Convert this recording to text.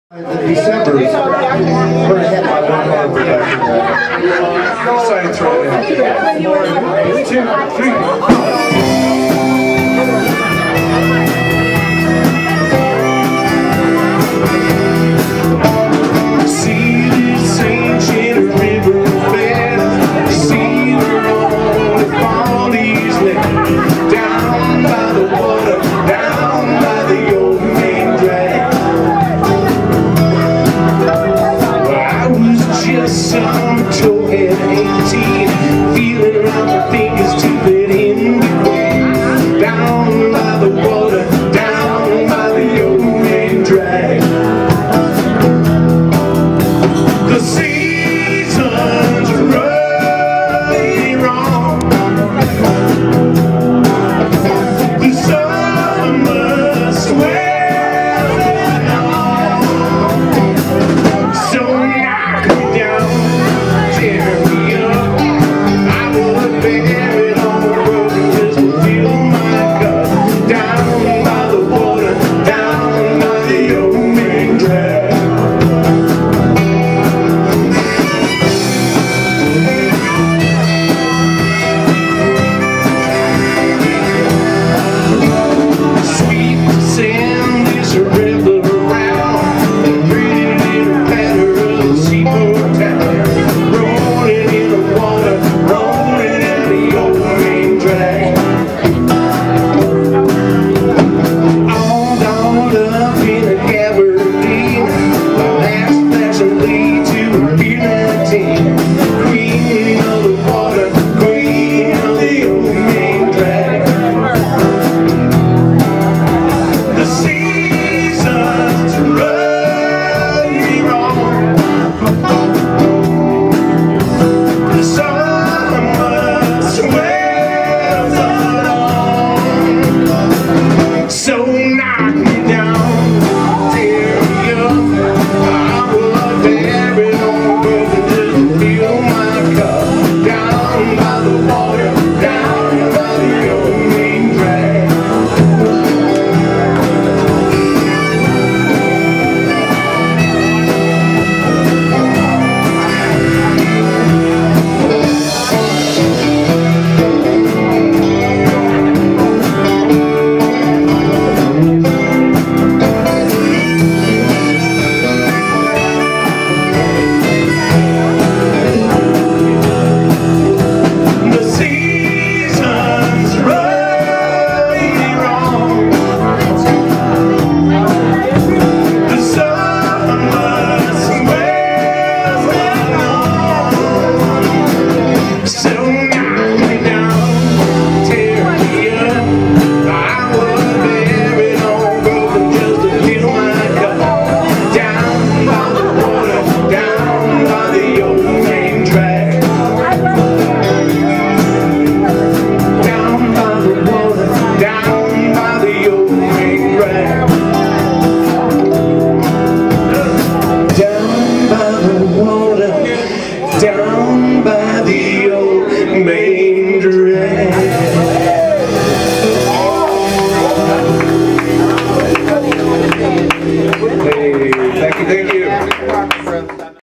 December, we're ahead by 1 hour. Science right now. 1, 2, 3. See this ancient river bed, see the road of all these left, down by the water, down by the old main drag. Just some towhead 18, feeling around my fingers to it in between. Down by the water, down by the old main drag. The seasons running wrong. The summer swelling on. So knock me down, tear me up. I would bear it all, just to fill my cup. Down by the water, down by the old main drag.